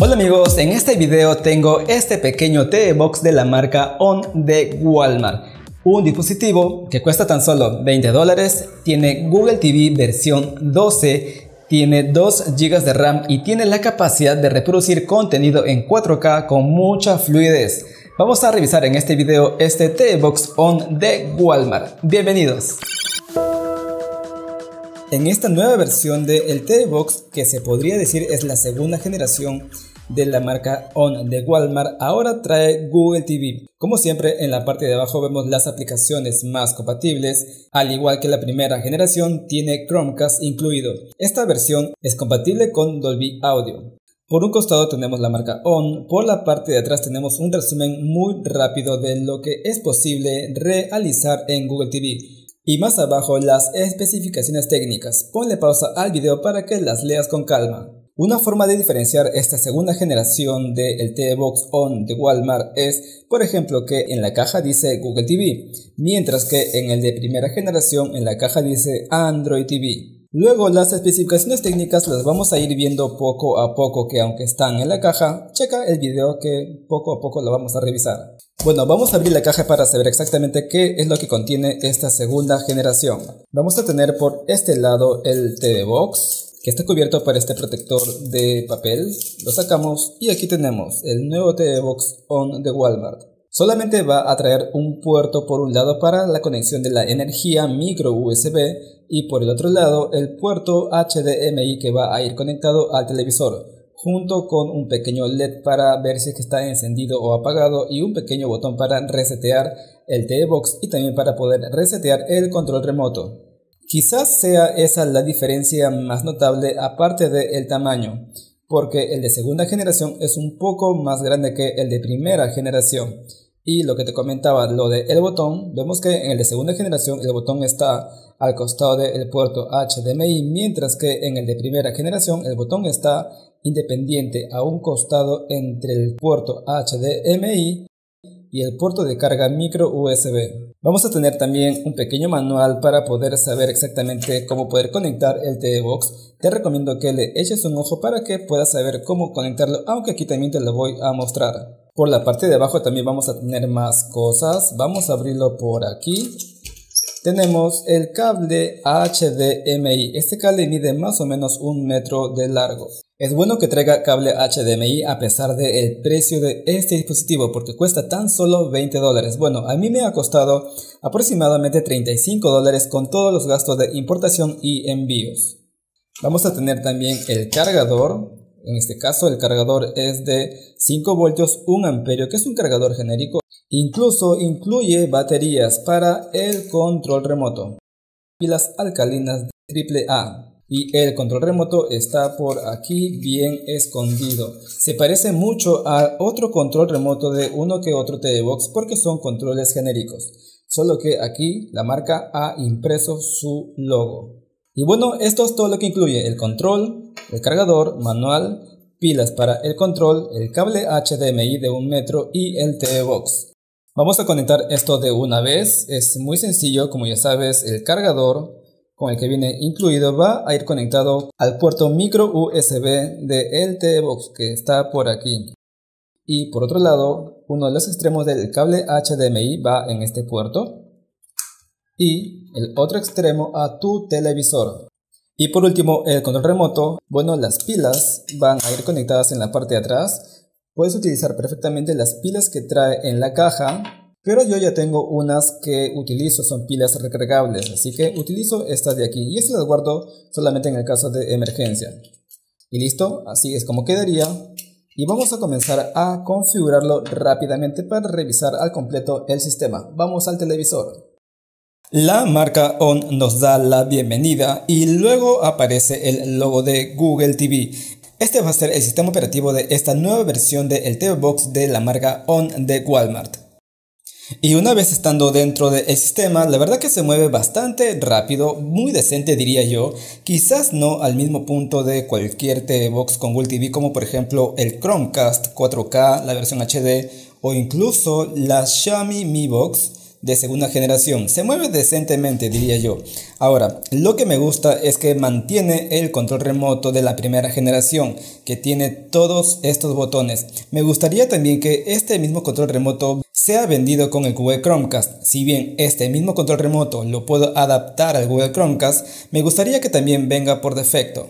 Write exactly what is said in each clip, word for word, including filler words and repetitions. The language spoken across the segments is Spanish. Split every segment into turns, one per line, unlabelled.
Hola amigos, en este video tengo este pequeño T V box de la marca On de Walmart. Un dispositivo que cuesta tan solo veinte dólares, tiene Google T V versión doce, tiene dos gigas de RAM y tiene la capacidad de reproducir contenido en cuatro K con mucha fluidez. Vamos a revisar en este video este T V box On de Walmart. Bienvenidos. En esta nueva versión del T V box, que se podría decir es la segunda generación de la marca On de Walmart, ahora trae Google T V. Como siempre, en la parte de abajo vemos las aplicaciones más compatibles. Al igual que la primera generación, tiene Chromecast incluido. Esta versión es compatible con Dolby Audio. Por un costado tenemos la marca On, por la parte de atrás tenemos un resumen muy rápido de lo que es posible realizar en Google T V. Y más abajo las especificaciones técnicas. Ponle pausa al video para que las leas con calma. Una forma de diferenciar esta segunda generación del T V box On de Walmart es, por ejemplo, que en la caja dice Google T V, mientras que en el de primera generación en la caja dice Android T V. Luego las especificaciones técnicas las vamos a ir viendo poco a poco, que aunque están en la caja, checa el video que poco a poco lo vamos a revisar. Bueno, vamos a abrir la caja para saber exactamente qué es lo que contiene esta segunda generación. Vamos a tener por este lado el T V box, que está cubierto por este protector de papel. Lo sacamos y aquí tenemos el nuevo T V box On de Walmart. Solamente va a traer un puerto por un lado para la conexión de la energía micro U S B y por el otro lado el puerto H D M I que va a ir conectado al televisor, junto con un pequeño L E D para ver si es que está encendido o apagado y un pequeño botón para resetear el T V box y también para poder resetear el control remoto. Quizás sea esa la diferencia más notable, aparte del tamaño, porque el de segunda generación es un poco más grande que el de primera generación. Y lo que te comentaba, lo del botón, vemos que en el de segunda generación el botón está al costado del puerto H D M I, mientras que en el de primera generación el botón está independiente a un costado entre el puerto H D M I y el puerto de carga micro U S B. Vamos a tener también un pequeño manual para poder saber exactamente cómo poder conectar el T V box. Te recomiendo que le eches un ojo para que puedas saber cómo conectarlo, aunque aquí también te lo voy a mostrar. Por la parte de abajo también vamos a tener más cosas. Vamos a abrirlo por aquí. Tenemos el cable H D M I. Este cable mide más o menos un metro de largo. Es bueno que traiga cable H D M I a pesar del precio de este dispositivo, porque cuesta tan solo veinte dólares. Bueno, a mí me ha costado aproximadamente treinta y cinco dólares con todos los gastos de importación y envíos. Vamos a tener también el cargador. En este caso el cargador es de cinco voltios, un amperio, que es un cargador genérico. Incluso incluye baterías para el control remoto, pilas alcalinas de triple A. Y el control remoto está por aquí bien escondido. Se parece mucho a otro control remoto de uno que otro T V box porque son controles genéricos. Solo que aquí la marca ha impreso su logo. Y bueno, esto es todo lo que incluye: el control, el cargador, manual, pilas para el control, el cable H D M I de un metro y el T V box. Vamos a conectar esto de una vez. Es muy sencillo, como ya sabes, el cargador con el que viene incluido va a ir conectado al puerto micro U S B del T V box que está por aquí. Y por otro lado, uno de los extremos del cable H D M I va en este puerto y el otro extremo a tu televisor. Y por último, el control remoto. Bueno, las pilas van a ir conectadas en la parte de atrás. Puedes utilizar perfectamente las pilas que trae en la caja, pero yo ya tengo unas que utilizo, son pilas recargables, así que utilizo estas de aquí y estas las guardo solamente en el caso de emergencia. Y listo, así es como quedaría. Y vamos a comenzar a configurarlo rápidamente para revisar al completo el sistema. Vamos al televisor. La marca On nos da la bienvenida y luego aparece el logo de Google T V. Este va a ser el sistema operativo de esta nueva versión del T V box de la marca On de Walmart. Y una vez estando dentro del sistema, la verdad que se mueve bastante rápido, muy decente diría yo. Quizás no al mismo punto de cualquier T V box con Google T V, como por ejemplo el Chromecast cuatro K, la versión H D, o incluso la Xiaomi Mi Box de segunda generación. Se mueve decentemente, diría yo. Ahora, lo que me gusta es que mantiene el control remoto de la primera generación, que tiene todos estos botones. Me gustaría también que este mismo control remoto sea vendido con el Google Chromecast. Si bien este mismo control remoto lo puedo adaptar al Google Chromecast, me gustaría que también venga por defecto.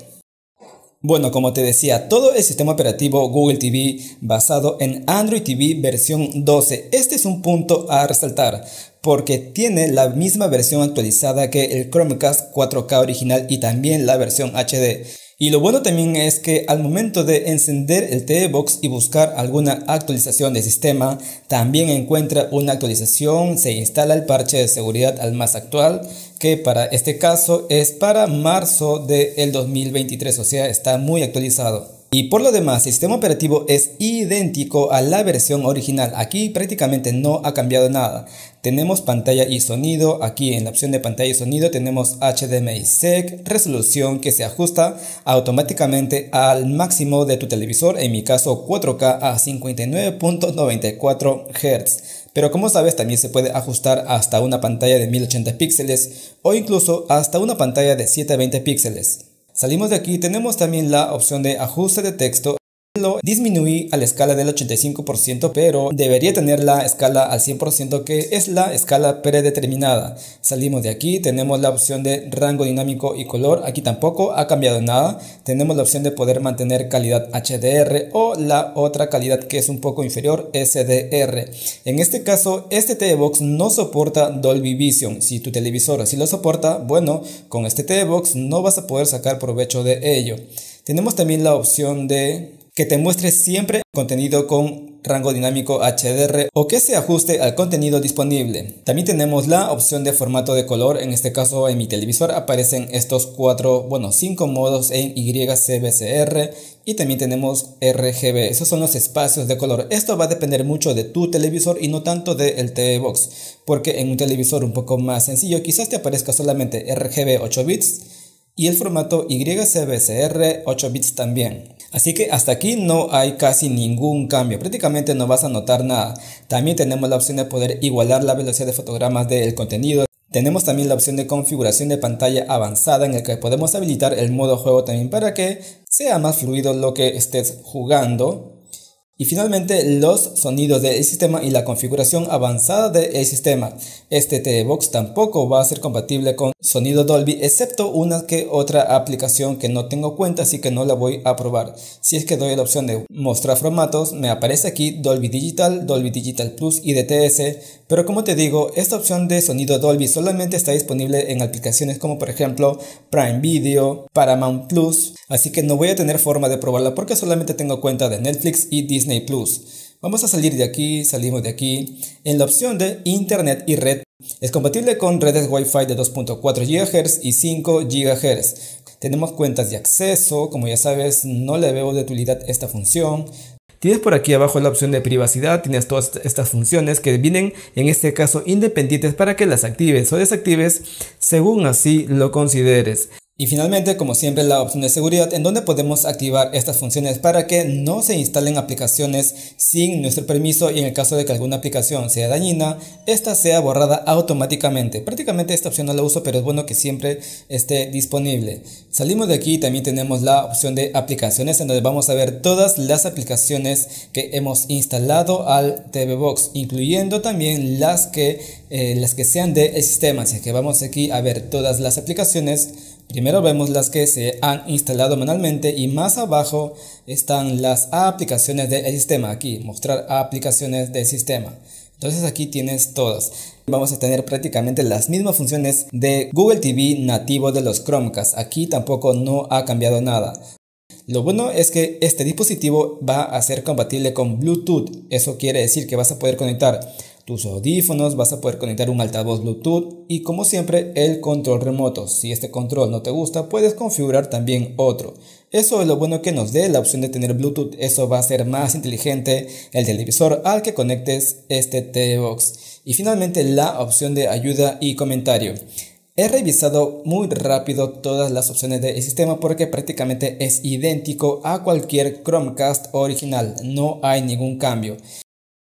Bueno, como te decía, todo el sistema operativo Google T V basado en Android T V versión doce. Este es un punto a resaltar porque tiene la misma versión actualizada que el Chromecast cuatro K original y también la versión H D. Y lo bueno también es que al momento de encender el T V Box y buscar alguna actualización de sistema, también encuentra una actualización, se instala el parche de seguridad al más actual, que para este caso es para marzo del dos mil veintitrés, o sea, está muy actualizado. Y por lo demás, el sistema operativo es idéntico a la versión original. Aquí prácticamente no ha cambiado nada. Tenemos pantalla y sonido. Aquí en la opción de pantalla y sonido tenemos H D M I S E C, resolución que se ajusta automáticamente al máximo de tu televisor, en mi caso cuatro K a cincuenta y nueve punto noventa y cuatro hertz. Pero como sabes, también se puede ajustar hasta una pantalla de mil ochenta píxeles o incluso hasta una pantalla de setecientos veinte píxeles. Salimos de aquí, tenemos también la opción de ajuste de texto. Lo disminuí a la escala del ochenta y cinco por ciento, pero debería tener la escala al cien por ciento, que es la escala predeterminada. Salimos de aquí, tenemos la opción de rango dinámico y color. Aquí tampoco ha cambiado nada. Tenemos la opción de poder mantener calidad H D R o la otra calidad que es un poco inferior, S D R. En este caso, este T V Box no soporta Dolby Vision. Si tu televisor sí lo soporta, bueno, con este T V Box no vas a poder sacar provecho de ello. Tenemos también la opción de que te muestre siempre contenido con rango dinámico H D R o que se ajuste al contenido disponible. También tenemos la opción de formato de color. En este caso, en mi televisor aparecen estos cuatro, bueno, cinco modos en Y C B C R y también tenemos R G B. Esos son los espacios de color. Esto va a depender mucho de tu televisor y no tanto del T V Box, porque en un televisor un poco más sencillo quizás te aparezca solamente R G B ocho bits y el formato Y C B C R ocho bits también. Así que hasta aquí no hay casi ningún cambio, prácticamente no vas a notar nada. También tenemos la opción de poder igualar la velocidad de fotogramas del contenido. Tenemos también la opción de configuración de pantalla avanzada, en el que podemos habilitar el modo juego también para que sea más fluido lo que estés jugando. Y finalmente los sonidos del sistema y la configuración avanzada del sistema. Este T V Box tampoco va a ser compatible con sonido Dolby, excepto una que otra aplicación que no tengo cuenta, así que no la voy a probar. Si es que doy la opción de mostrar formatos, me aparece aquí Dolby Digital, Dolby Digital Plus y D T S, pero como te digo, esta opción de sonido Dolby solamente está disponible en aplicaciones como por ejemplo Prime Video, Paramount Plus, así que no voy a tener forma de probarla porque solamente tengo cuenta de Netflix y Disney Plus. Vamos a salir de aquí, salimos de aquí. En la opción de Internet y red, es compatible con redes Wi-Fi de dos punto cuatro gigahertz y cinco gigahertz. Tenemos cuentas de acceso, como ya sabes, no le veo de utilidad esta función. Tienes por aquí abajo la opción de privacidad, tienes todas estas funciones que vienen en este caso independientes para que las actives o desactives según así lo consideres. Y finalmente, como siempre, la opción de seguridad, en donde podemos activar estas funciones para que no se instalen aplicaciones sin nuestro permiso, y en el caso de que alguna aplicación sea dañina, esta sea borrada automáticamente. Prácticamente esta opción no la uso, pero es bueno que siempre esté disponible. Salimos de aquí, también tenemos la opción de aplicaciones, en donde vamos a ver todas las aplicaciones que hemos instalado al T V Box, incluyendo también las que, eh, las que sean del sistema. Así que vamos aquí a ver todas las aplicaciones. Primero vemos las que se han instalado manualmente y más abajo están las aplicaciones del sistema. Aquí, mostrar aplicaciones del sistema. Entonces aquí tienes todas. Vamos a tener prácticamente las mismas funciones de Google T V nativo de los Chromecast. Aquí tampoco no ha cambiado nada. Lo bueno es que este dispositivo va a ser compatible con Bluetooth. Eso quiere decir que vas a poder conectar tus audífonos, vas a poder conectar un altavoz Bluetooth y, como siempre, el control remoto. Si este control no te gusta, puedes configurar también otro. Eso es lo bueno que nos dé la opción de tener Bluetooth. Eso va a ser más inteligente el televisor al que conectes este T V Box. Y finalmente la opción de ayuda y comentario. He revisado muy rápido todas las opciones del sistema porque prácticamente es idéntico a cualquier Chromecast original. No hay ningún cambio.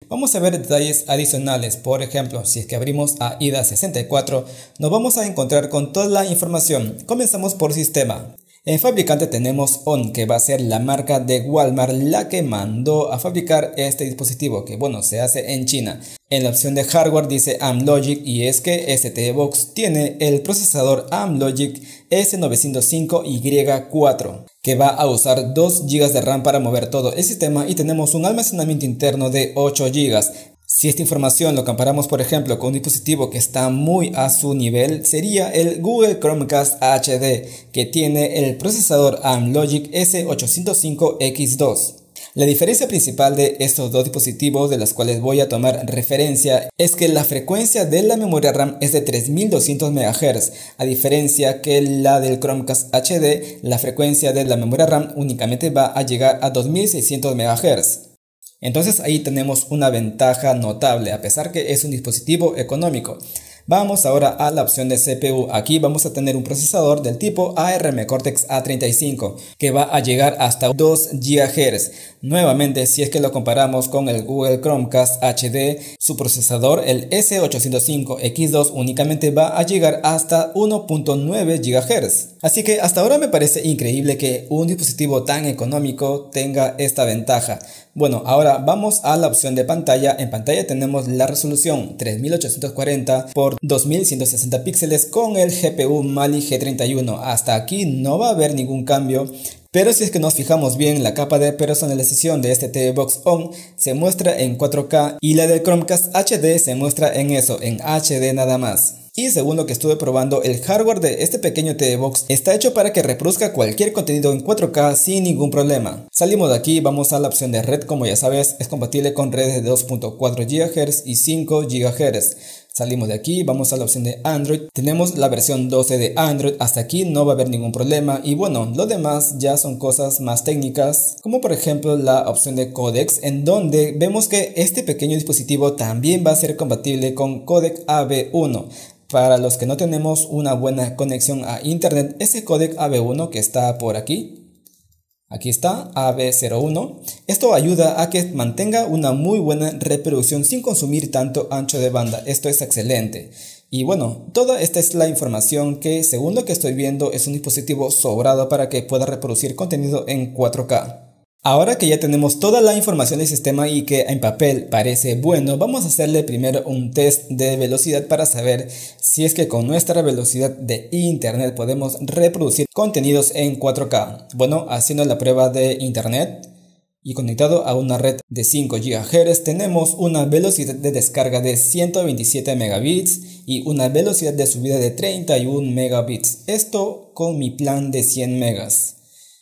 Vamos a ver detalles adicionales. Por ejemplo, si es que abrimos A I D A sesenta y cuatro, nos vamos a encontrar con toda la información. Comenzamos por sistema. En fabricante tenemos O N, que va a ser la marca de Walmart la que mandó a fabricar este dispositivo, que bueno, se hace en China. En la opción de hardware dice Amlogic, y es que este T V Box tiene el procesador Amlogic S novecientos cinco Y cuatro, que va a usar dos gigas de RAM para mover todo el sistema, y tenemos un almacenamiento interno de ocho gigas. Si esta información lo comparamos por ejemplo con un dispositivo que está muy a su nivel, sería el Google Chromecast H D, que tiene el procesador Amlogic S ochocientos cinco X dos. La diferencia principal de estos dos dispositivos, de los cuales voy a tomar referencia, es que la frecuencia de la memoria RAM es de tres mil doscientos megahertz, a diferencia que la del Chromecast H D, la frecuencia de la memoria RAM únicamente va a llegar a dos mil seiscientos megahertz. Entonces ahí tenemos una ventaja notable, a pesar que es un dispositivo económico. Vamos ahora a la opción de C P U. Aquí vamos a tener un procesador del tipo A R M Cortex A treinta y cinco, que va a llegar hasta dos gigahertz. Nuevamente, si es que lo comparamos con el Google Chromecast H D, su procesador, el S ochocientos cinco X dos, únicamente va a llegar hasta uno punto nueve gigahertz. Así que hasta ahora me parece increíble que un dispositivo tan económico tenga esta ventaja. Bueno, ahora vamos a la opción de pantalla. En pantalla tenemos la resolución tres mil ochocientos cuarenta por dos mil ciento sesenta píxeles con el G P U Mali G treinta y uno. Hasta aquí no va a haber ningún cambio, pero si es que nos fijamos bien, la capa de personalización de este T V Box O N se muestra en cuatro K, y la del Chromecast H D se muestra en eso, en H D nada más. Y según lo que estuve probando, el hardware de este pequeño T V Box está hecho para que reproduzca cualquier contenido en cuatro K sin ningún problema. Salimos de aquí, vamos a la opción de red. Como ya sabes, es compatible con redes de dos punto cuatro gigahertz y cinco gigahertz. Salimos de aquí, vamos a la opción de Android. Tenemos la versión doce de Android, hasta aquí no va a haber ningún problema. Y bueno, lo demás ya son cosas más técnicas, como por ejemplo la opción de codecs, en donde vemos que este pequeño dispositivo también va a ser compatible con codec A V uno. Para los que no tenemos una buena conexión a internet, ese codec A V uno que está por aquí, aquí está, A V cero uno, esto ayuda a que mantenga una muy buena reproducción sin consumir tanto ancho de banda. Esto es excelente. Y bueno, toda esta es la información que, según lo que estoy viendo, es un dispositivo sobrado para que pueda reproducir contenido en cuatro K. Ahora que ya tenemos toda la información del sistema y que en papel parece bueno, vamos a hacerle primero un test de velocidad para saber si es que con nuestra velocidad de internet podemos reproducir contenidos en cuatro K. Bueno, haciendo la prueba de internet y conectado a una red de cinco gigahertz, tenemos una velocidad de descarga de ciento veintisiete megabits y una velocidad de subida de treinta y un megabits. Esto con mi plan de cien megas.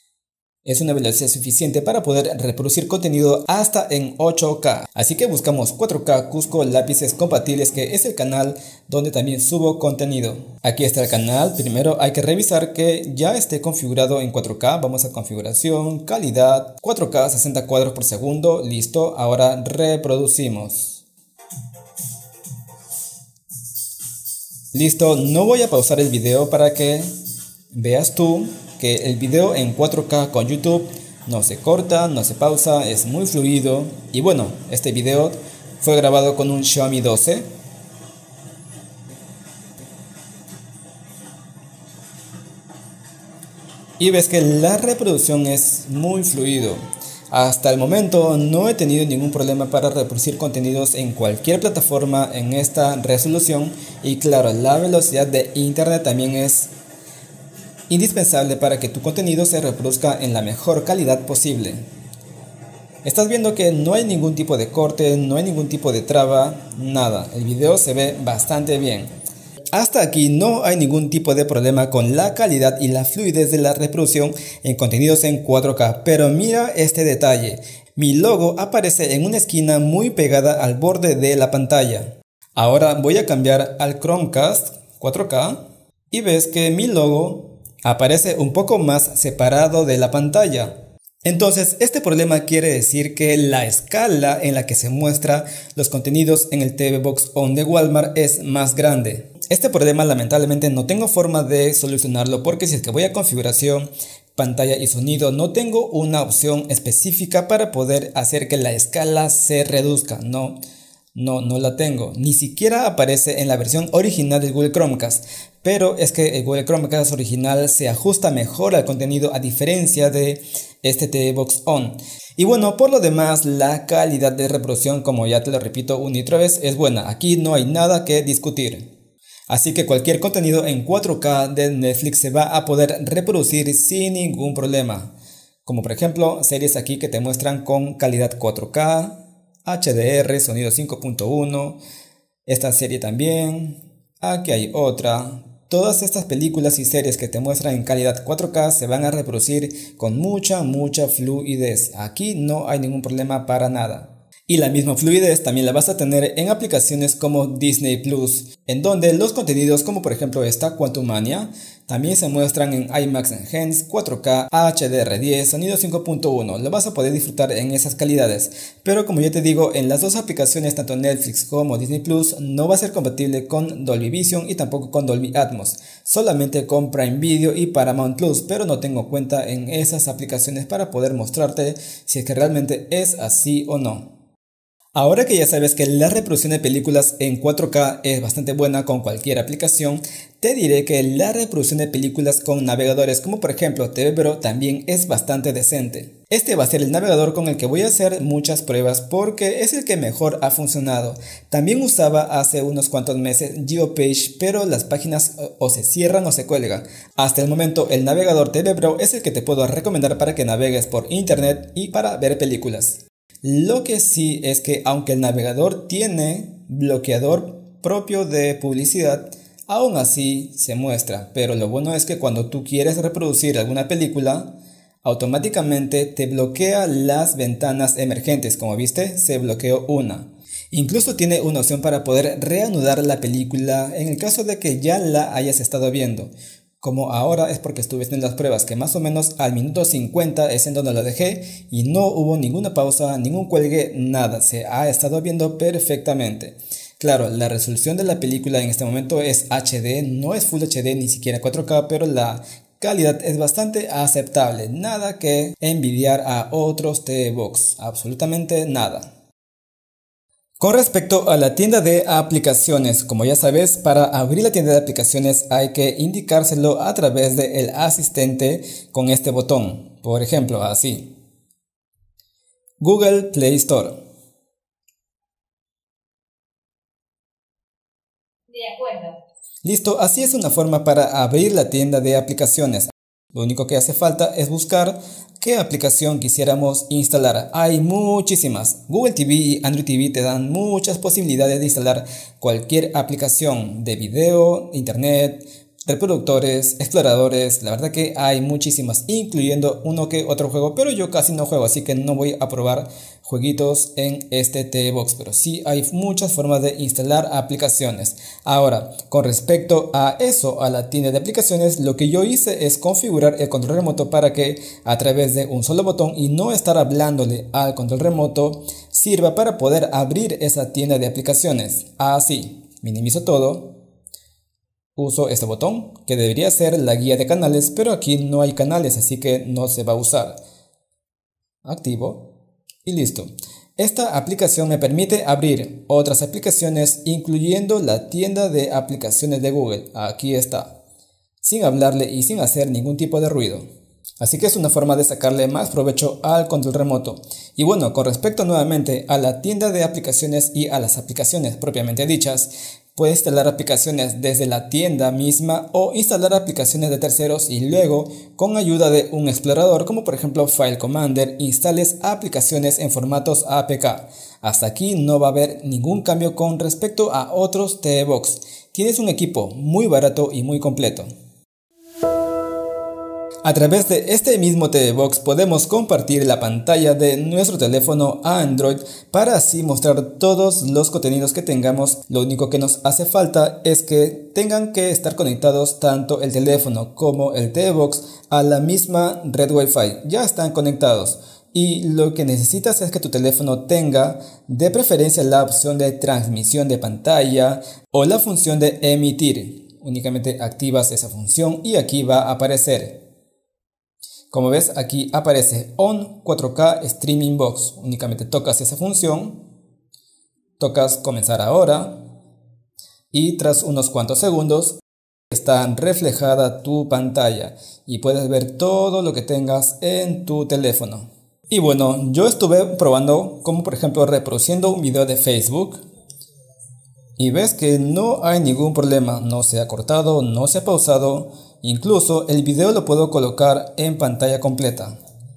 Es una velocidad suficiente para poder reproducir contenido hasta en ocho K. Así que buscamos cuatro K Cusco Lápices Compatibles, que es el canal donde también subo contenido. Aquí está el canal. Primero hay que revisar que ya esté configurado en cuatro K. Vamos a configuración, calidad, cuatro K, sesenta cuadros por segundo. Listo, ahora reproducimos. Listo, no voy a pausar el video para que veas tú que el video en cuatro K con YouTube no se corta, no se pausa, es muy fluido. Y bueno, este video fue grabado con un Xiaomi doce. Y ves que la reproducción es muy fluido. Hasta el momento no he tenido ningún problema para reproducir contenidos en cualquier plataforma en esta resolución. Y claro, la velocidad de internet también es indispensable para que tu contenido se reproduzca en la mejor calidad posible. Estás viendo que no hay ningún tipo de corte, no hay ningún tipo de traba, nada. El video se ve bastante bien. Hasta aquí no hay ningún tipo de problema con la calidad y la fluidez de la reproducción en contenidos en cuatro K. Pero mira este detalle. Mi logo aparece en una esquina muy pegada al borde de la pantalla. Ahora voy a cambiar al Chromecast cuatro K y ves que mi logo aparece un poco más separado de la pantalla. Entonces, este problema quiere decir que la escala en la que se muestra los contenidos en el T V Box O N de Walmart es más grande. Este problema lamentablemente no tengo forma de solucionarlo, porque si es que voy a configuración, pantalla y sonido, no tengo una opción específica para poder hacer que la escala se reduzca. No, no, no la tengo. Ni siquiera aparece en la versión original del Google Chromecast. Pero es que el Google Chromecast original se ajusta mejor al contenido a diferencia de este T V Box On. Y bueno, por lo demás, la calidad de reproducción, como ya te lo repito una y otra vez, es buena. Aquí no hay nada que discutir. Así que cualquier contenido en cuatro K de Netflix se va a poder reproducir sin ningún problema. Como por ejemplo, series aquí que te muestran con calidad cuatro K, H D R, sonido cinco punto uno, esta serie también, aquí hay otra. Todas estas películas y series que te muestran en calidad cuatro K se van a reproducir con mucha, mucha fluidez. Aquí no hay ningún problema para nada. Y la misma fluidez también la vas a tener en aplicaciones como Disney Plus, en donde los contenidos como por ejemplo esta Quantumania también se muestran en IMAX Enhanced, cuatro K, H D R diez, sonido cinco punto uno. Lo vas a poder disfrutar en esas calidades. Pero como ya te digo, en las dos aplicaciones, tanto Netflix como Disney Plus, no va a ser compatible con Dolby Vision y tampoco con Dolby Atmos. Solamente con Prime Video y Paramount Plus, pero no tengo cuenta en esas aplicaciones para poder mostrarte si es que realmente es así o no. Ahora que ya sabes que la reproducción de películas en cuatro K es bastante buena con cualquier aplicación, te diré que la reproducción de películas con navegadores como por ejemplo T V Pro también es bastante decente. Este va a ser el navegador con el que voy a hacer muchas pruebas porque es el que mejor ha funcionado. También usaba hace unos cuantos meses GeoPage, pero las páginas o se cierran o se cuelgan. Hasta el momento el navegador T V Pro es el que te puedo recomendar para que navegues por internet y para ver películas. Lo que sí es que aunque el navegador tiene bloqueador propio de publicidad, aún así se muestra. Pero lo bueno es que cuando tú quieres reproducir alguna película, automáticamente te bloquea las ventanas emergentes. Como viste, se bloqueó una. Incluso tiene una opción para poder reanudar la película en el caso de que ya la hayas estado viendo. Como ahora es porque estuve haciendo las pruebas, que más o menos al minuto cincuenta es en donde lo dejé y no hubo ninguna pausa, ningún cuelgue, nada, se ha estado viendo perfectamente. Claro, la resolución de la película en este momento es H D, no es Full H D ni siquiera cuatro K, pero la calidad es bastante aceptable, nada que envidiar a otros T V Box, absolutamente nada. Con respecto a la tienda de aplicaciones, como ya sabes, para abrir la tienda de aplicaciones hay que indicárselo a través del asistente con este botón. Por ejemplo, así. Google Play Store.
De acuerdo.
Listo, así es una forma para abrir la tienda de aplicaciones. Lo único que hace falta es buscar qué aplicación quisiéramos instalar. Hay muchísimas. Google T V y Android T V te dan muchas posibilidades de instalar cualquier aplicación de video, internet, reproductores, exploradores. La verdad que hay muchísimas, incluyendo uno que otro juego, pero yo casi no juego, así que no voy a probar jueguitos en este T V Box, pero sí hay muchas formas de instalar aplicaciones. Ahora, con respecto a eso, a la tienda de aplicaciones, lo que yo hice es configurar el control remoto para que a través de un solo botón y no estar hablándole al control remoto sirva para poder abrir esa tienda de aplicaciones. Así, minimizo todo. Uso este botón que debería ser la guía de canales, pero aquí no hay canales, así que no se va a usar. Activo y listo. Esta aplicación me permite abrir otras aplicaciones, incluyendo la tienda de aplicaciones de Google. Aquí está, sin hablarle y sin hacer ningún tipo de ruido. Así que es una forma de sacarle más provecho al control remoto. Y bueno, con respecto nuevamente a la tienda de aplicaciones y a las aplicaciones propiamente dichas, puedes instalar aplicaciones desde la tienda misma o instalar aplicaciones de terceros y luego, con ayuda de un explorador como por ejemplo File Commander, instales aplicaciones en formatos A P K. Hasta aquí no va a haber ningún cambio con respecto a otros T V Box. Tienes un equipo muy barato y muy completo. A través de este mismo T V Box podemos compartir la pantalla de nuestro teléfono a Android para así mostrar todos los contenidos que tengamos. Lo único que nos hace falta es que tengan que estar conectados tanto el teléfono como el T V Box a la misma red Wi-Fi. Ya están conectados. Y lo que necesitas es que tu teléfono tenga de preferencia la opción de transmisión de pantalla o la función de emitir. Únicamente activas esa función y aquí va a aparecer. Como ves, aquí aparece On cuatro K Streaming Box. Únicamente tocas esa función, tocas comenzar ahora y tras unos cuantos segundos está reflejada tu pantalla y puedes ver todo lo que tengas en tu teléfono. Y bueno, yo estuve probando como por ejemplo reproduciendo un video de Facebook y ves que no hay ningún problema, no se ha cortado, no se ha pausado, incluso el video lo puedo colocar en pantalla completa.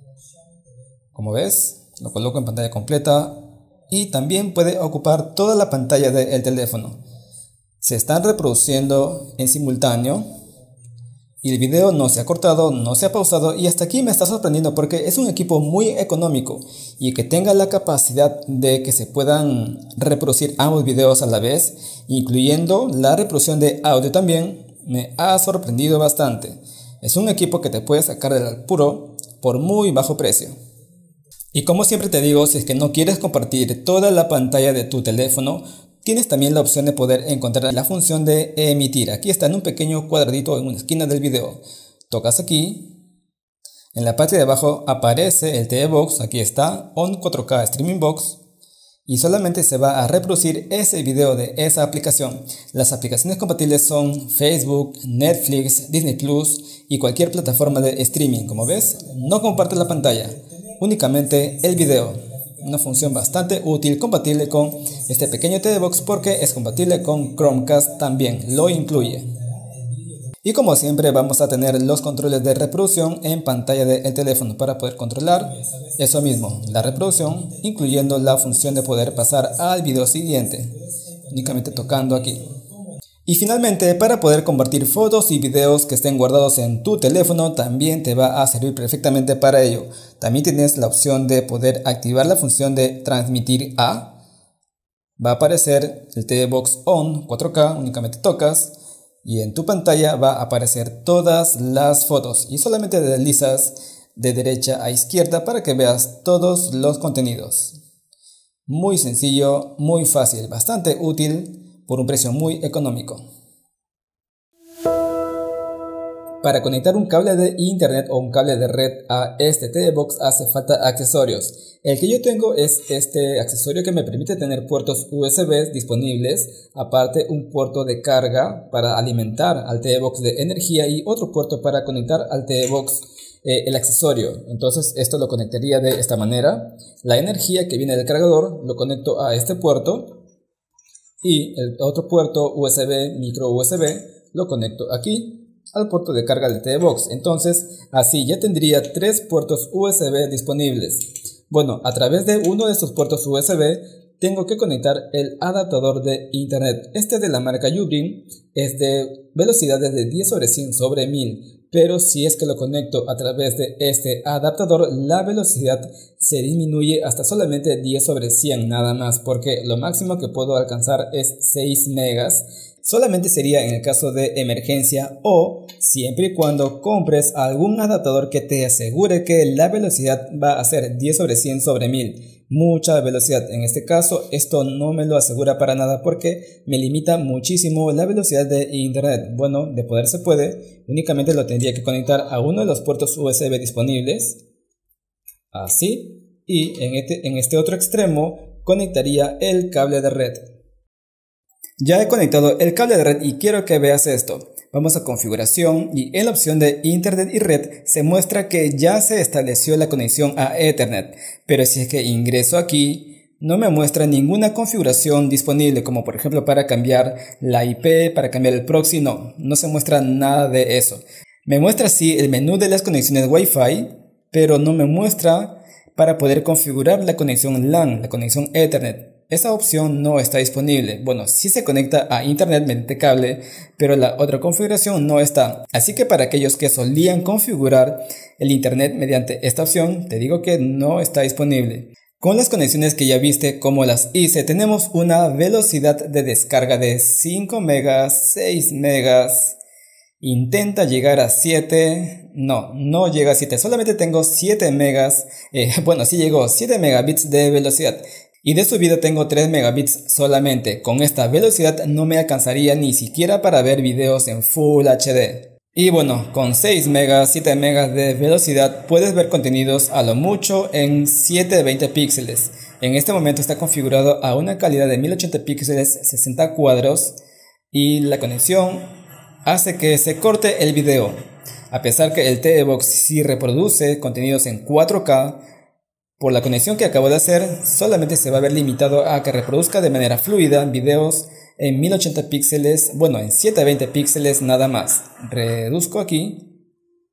Como ves, lo coloco en pantalla completa y también puede ocupar toda la pantalla del teléfono. Se están reproduciendo en simultáneo y el video no se ha cortado, no se ha pausado y hasta aquí me está sorprendiendo porque es un equipo muy económico y que tenga la capacidad de que se puedan reproducir ambos videos a la vez, incluyendo la reproducción de audio también, me ha sorprendido bastante. Es un equipo que te puede sacar del apuro por muy bajo precio. Y como siempre te digo, si es que no quieres compartir toda la pantalla de tu teléfono, tienes también la opción de poder encontrar la función de emitir. Aquí está en un pequeño cuadradito en una esquina del video. Tocas aquí. En la parte de abajo aparece el T V Box. Aquí está On cuatro K Streaming Box. Y solamente se va a reproducir ese video de esa aplicación. Las aplicaciones compatibles son Facebook, Netflix, Disney Plus y cualquier plataforma de streaming. Como ves, no comparte la pantalla, únicamente el video. Una función bastante útil, compatible con este pequeño T V Box porque es compatible con Chromecast también, lo incluye. Y como siempre vamos a tener los controles de reproducción en pantalla del teléfono para poder controlar eso mismo, la reproducción, incluyendo la función de poder pasar al video siguiente, únicamente tocando aquí. Y finalmente, para poder compartir fotos y videos que estén guardados en tu teléfono, también te va a servir perfectamente para ello. También tienes la opción de poder activar la función de transmitir a. Va a aparecer el T V Box On cuatro K, únicamente tocas y en tu pantalla va a aparecer todas las fotos y solamente deslizas de derecha a izquierda para que veas todos los contenidos. Muy sencillo, muy fácil, bastante útil por un precio muy económico. Para conectar un cable de internet o un cable de red a este T V Box hace falta accesorios. El que yo tengo es este accesorio que me permite tener puertos U S B disponibles, aparte un puerto de carga para alimentar al T V Box de energía y otro puerto para conectar al T V Box eh, el accesorio. Entonces esto lo conectaría de esta manera. La energía que viene del cargador lo conecto a este puerto y el otro puerto U S B, micro U S B, lo conecto aquí al puerto de carga del T V Box. Entonces así ya tendría tres puertos U S B disponibles. Bueno, a través de uno de estos puertos U S B tengo que conectar el adaptador de internet. Este de la marca Ugreen es de velocidades de diez sobre cien sobre mil, pero si es que lo conecto a través de este adaptador, la velocidad se disminuye hasta solamente diez sobre cien nada más, porque lo máximo que puedo alcanzar es seis megas. Solamente sería en el caso de emergencia o siempre y cuando compres algún adaptador que te asegure que la velocidad va a ser diez sobre cien sobre mil. Mucha velocidad. En este caso esto no me lo asegura para nada porque me limita muchísimo la velocidad de internet. Bueno, de poder se puede, únicamente lo tendría que conectar a uno de los puertos U S B disponibles, así, y en este, en este otro extremo conectaría el cable de red. Ya he conectado el cable de red y quiero que veas esto. Vamos a configuración y en la opción de internet y red se muestra que ya se estableció la conexión a Ethernet, pero si es que ingreso aquí no me muestra ninguna configuración disponible, como por ejemplo para cambiar la I P, para cambiar el proxy, no, no se muestra nada de eso. Me muestra sí el menú de las conexiones Wi-Fi, pero no me muestra para poder configurar la conexión LAN, la conexión Ethernet. Esa opción no está disponible. Bueno, sí se conecta a internet mediante cable, pero la otra configuración no está. Así que para aquellos que solían configurar el internet mediante esta opción, te digo que no está disponible. Con las conexiones que ya viste cómo las hice, tenemos una velocidad de descarga de cinco megas, seis megas. Intenta llegar a siete, no, no llega a siete, solamente tengo siete megas, eh, bueno, sí llegó siete megabits de velocidad. Y de subida tengo tres megabits solamente. Con esta velocidad no me alcanzaría ni siquiera para ver videos en Full H D. Y bueno, con seis megas, siete megas de velocidad puedes ver contenidos a lo mucho en setecientos veinte píxeles. En este momento está configurado a una calidad de mil ochenta píxeles, sesenta cuadros, y la conexión hace que se corte el video. A pesar que el T V Box sí reproduce contenidos en cuatro K, por la conexión que acabo de hacer, solamente se va a ver limitado a que reproduzca de manera fluida videos en mil ochenta píxeles, bueno, en setecientos veinte píxeles nada más. Reduzco aquí.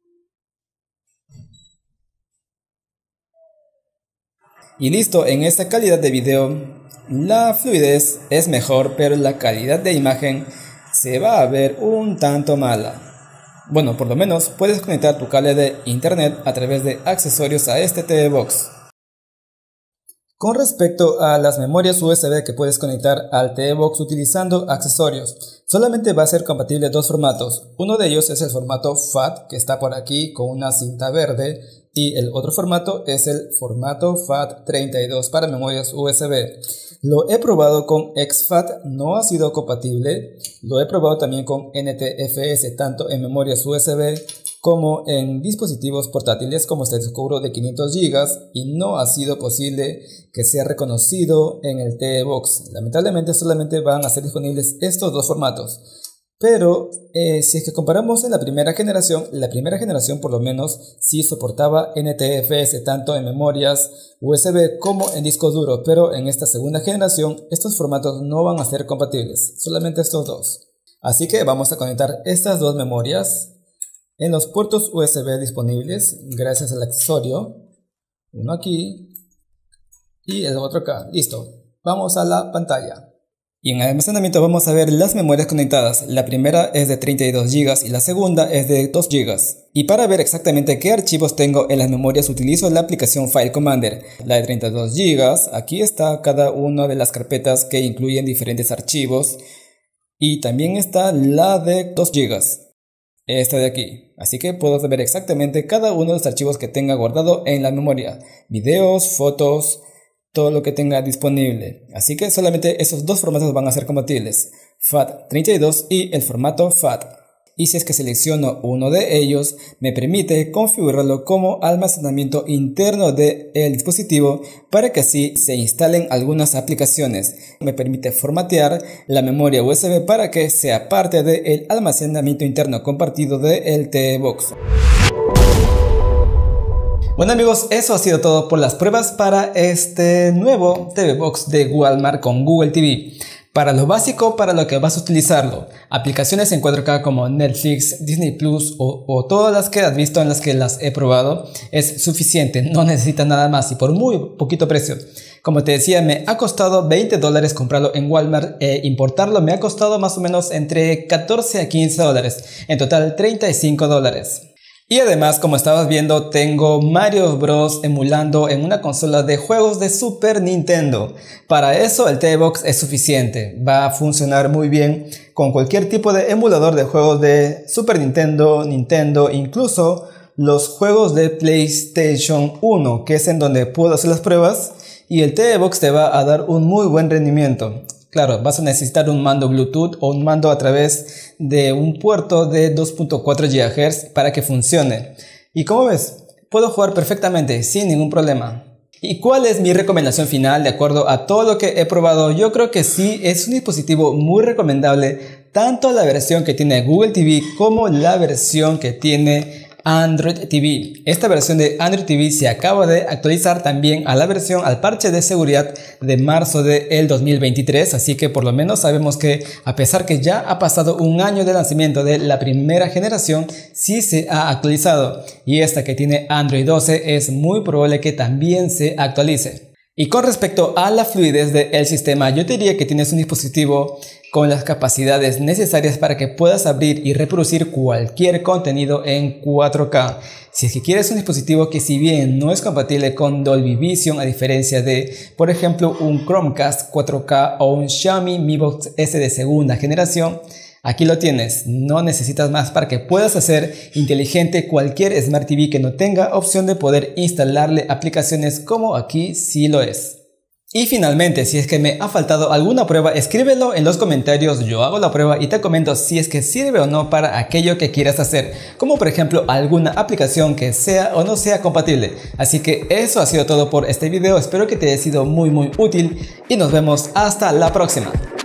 Y listo, en esta calidad de video, la fluidez es mejor, pero la calidad de imagen se va a ver un tanto mala. Bueno, por lo menos puedes conectar tu cable de internet a través de accesorios a este T V Box. Con respecto a las memorias U S B que puedes conectar al T V Box utilizando accesorios, solamente va a ser compatible dos formatos. Uno de ellos es el formato F A T, que está por aquí con una cinta verde, y el otro formato es el formato F A T treinta y dos para memorias U S B. Lo he probado con X F A T, no ha sido compatible. Lo he probado también con N T F S, tanto en memorias U S B como en dispositivos portátiles como este disco de quinientos gigas, y no ha sido posible que sea reconocido en el T V Box. Lamentablemente solamente van a ser disponibles estos dos formatos. Pero eh, si es que comparamos en la primera generación, la primera generación por lo menos sí soportaba N T F S tanto en memorias U S B como en disco duro, pero en esta segunda generación estos formatos no van a ser compatibles, solamente estos dos. Así que vamos a conectar estas dos memorias en los puertos U S B disponibles gracias al accesorio, uno aquí y el otro acá. Listo, vamos a la pantalla. Y en almacenamiento vamos a ver las memorias conectadas. La primera es de treinta y dos gigas y la segunda es de dos gigas. Y para ver exactamente qué archivos tengo en las memorias utilizo la aplicación File Commander. La de treinta y dos gigas, aquí está cada una de las carpetas que incluyen diferentes archivos. Y también está la de dos gigas. Esta de aquí. Así que puedo ver exactamente cada uno de los archivos que tenga guardado en la memoria. Videos, fotos, todo lo que tenga disponible. Así que solamente esos dos formatos van a ser compatibles, F A T treinta y dos y el formato F A T. Y si es que selecciono uno de ellos, me permite configurarlo como almacenamiento interno del dispositivo para que así se instalen algunas aplicaciones. Me permite formatear la memoria U S B para que sea parte del almacenamiento interno compartido del T V Box. Bueno amigos, eso ha sido todo por las pruebas para este nuevo T V Box de Walmart con Google T V. Para lo básico, para lo que vas a utilizarlo, aplicaciones en cuatro K como Netflix, Disney Plus o, o todas las que has visto en las que las he probado, es suficiente, no necesitas nada más y por muy poquito precio. Como te decía, me ha costado veinte dólares comprarlo en Walmart e importarlo me ha costado más o menos entre catorce a quince dólares, en total treinta y cinco dólares. Y además, como estabas viendo, tengo Mario Bros emulando en una consola de juegos de Super Nintendo. Para eso el T V Box es suficiente, va a funcionar muy bien con cualquier tipo de emulador de juegos de Super Nintendo, Nintendo, incluso los juegos de PlayStation uno, que es en donde puedo hacer las pruebas, y el T V Box te va a dar un muy buen rendimiento. Claro, vas a necesitar un mando Bluetooth o un mando a través de un puerto de dos punto cuatro gigahertz para que funcione. Y como ves, puedo jugar perfectamente sin ningún problema. ¿Y cuál es mi recomendación final de acuerdo a todo lo que he probado? Yo creo que sí, es un dispositivo muy recomendable, tanto la versión que tiene Google T V como la versión que tiene Android T V. Esta versión de Android T V se acaba de actualizar también a la versión, al parche de seguridad de marzo del dos mil veintitrés, así que por lo menos sabemos que a pesar que ya ha pasado un año de lanzamiento de la primera generación, sí se ha actualizado, y esta que tiene Android doce es muy probable que también se actualice. Y con respecto a la fluidez del sistema, yo te diría que tienes un dispositivo con las capacidades necesarias para que puedas abrir y reproducir cualquier contenido en cuatro K. Si es que quieres un dispositivo que, si bien no es compatible con Dolby Vision, a diferencia de, por ejemplo, un Chromecast cuatro K o un Xiaomi Mi Box S de segunda generación, aquí lo tienes. No necesitas más para que puedas hacer inteligente cualquier Smart T V que no tenga opción de poder instalarle aplicaciones, como aquí sí lo es. Y finalmente, si es que me ha faltado alguna prueba, escríbelo en los comentarios, yo hago la prueba y te comento si es que sirve o no para aquello que quieras hacer, como por ejemplo alguna aplicación que sea o no sea compatible. Así que eso ha sido todo por este video, espero que te haya sido muy muy útil y nos vemos hasta la próxima.